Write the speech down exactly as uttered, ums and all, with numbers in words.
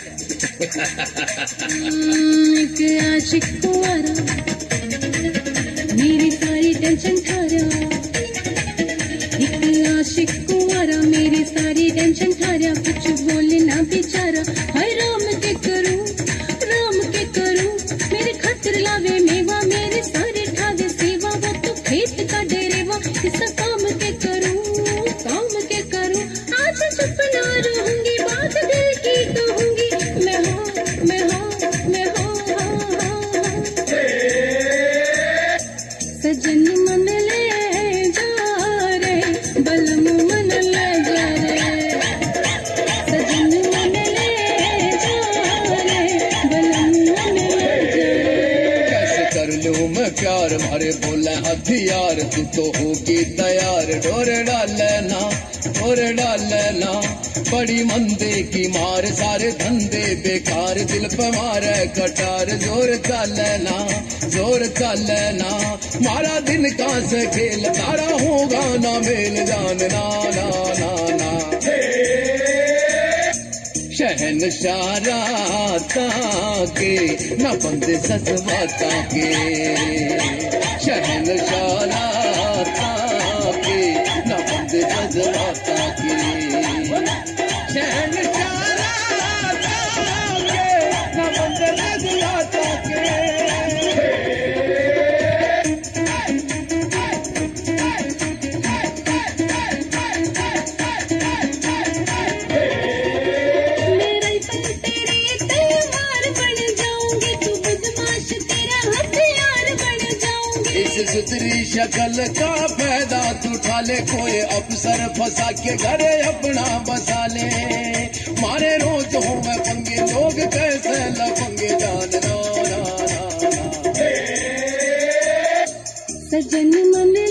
एक आशिक कुंवारा मेरी सारी टेंशन ठारा, एक आशिक कुंवारा मेरी सारी टेंशन ठारा, कुछ बोले ना बेचारा, हाय राम के करूं राम के करूं, मेरे खातिर लावे मेवा मेरे सारे ठावे सेवा, वो तो खेत का डेरेवा, किस काम के करूं काम के करूं, आज चुप ना रहूंगी बात दिल की कहूंगी, मैं हाँ मैं हाँ मैं हाँ हाँ हाँ सजन मन ले जा रे बलम मन ले जा रे, सजन मन ले जा रे बलम मन ले जा रे। कैसे कर लूं मैं प्यार भरे बोला हथियार, तू तो होगी तैयार, डोर डालना डोर डालना, बड़ी मंदे की मार सारे धंधे बेकार, दिल पे मारे कटार, जोर चलना जोर चलना, मारा दिन का से खेल तारा होगा ना मेल जानना ना ना ना, शहनशाह राता के न बंदे सजवाता के, शहनशाह राता के न बंदे सजवाता के, शहनशाह राता के न बंदे सजवाता के। सुतरी शक्ल का फायदा तू उठा ले, कोई अफसर फंसा के घरे अपना बसा ले, मारे रोज हो मैं पंगे लोग कैसे लफंगे जानना ना ना ना, सजन मन